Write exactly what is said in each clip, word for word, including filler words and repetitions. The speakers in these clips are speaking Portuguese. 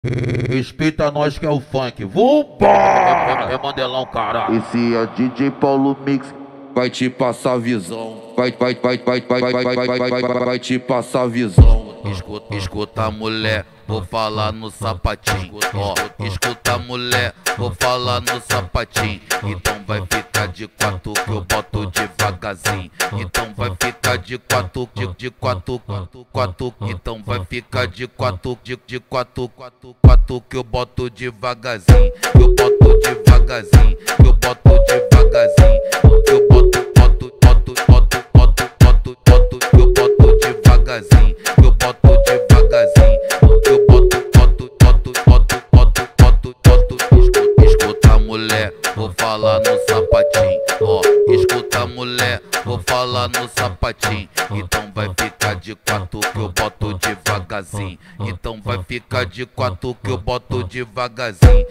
Respeita nós que é o funk. Vumba! É, é, é Mandelão, caralho. Esse é D J Paulo Mix, vai te passar visão. Vai, vai, vai, vai, vai, vai, vai, vai, vai, vai, vai, vai te passar visão. Escuta, escuta, mulher, vou falar no sapatinho. Ó, escuta, mulher, vou falar no sapatinho. Então vai ficar de quatro que eu boto devagarzinho. Então vai ficar de quatro, de, de quatro, quatro, quatro. Então vai ficar de quatro, de, de quatro, quatro, quatro que eu boto devagarzinho. Eu boto devagarzinho, eu boto devagarzinho. Eu boto, boto, boto, boto, boto, boto, boto, eu boto devagarzinho. Eu boto devagarzinho, eu boto, boto, boto, boto, boto, boto, boto. Escuta, escuta, mulher, vou falar no sapatinho. Ó, escuta, mulher, vou falar no sapatinho. Então vai ficar de quatro que eu boto devagarzinho. Então vai ficar de quatro que eu boto devagarzinho.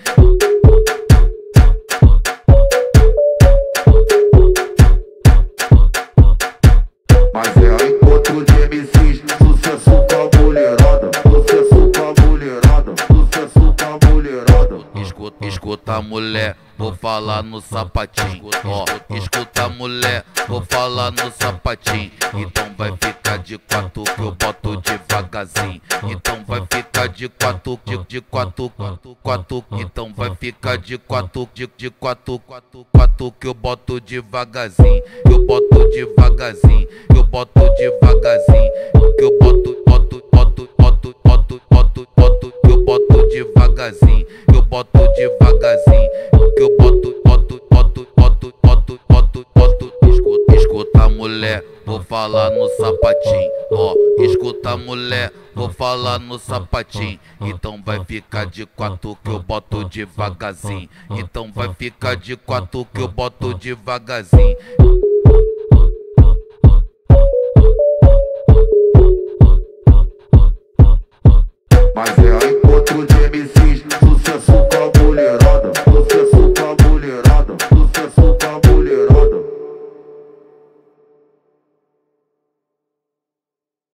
Mas é encontro de M Cs, sucesso com a mulherada, sucesso com a mulherada, sucesso com a mulherada. Escuta, escuta, mulher, vou falar no sapatinho. Ó, escuta, mulher, vou falar no sapatinho. Então vai ficar de quatro que eu boto devagarzinho. Então vai ficar de quatro, de, de quatro, quatro, quatro. Então vai ficar de quatro, de, de quatro, quatro, quatro que eu boto devagarzinho. Eu boto devagarzinho, eu boto devagarzinho. Eu boto, boto, boto, boto, boto, boto, boto. Eu boto devagarzinho, eu boto devagarzinho. Eu boto, boto, boto, boto, boto, boto, boto. Escuta, escuta, mulher, vou falar no sapatinho. Ó, escuta, mulher, vou falar no sapatinho. Então vai ficar de quatro que eu boto devagarzinho. Então vai ficar de quatro que eu boto devagarzinho.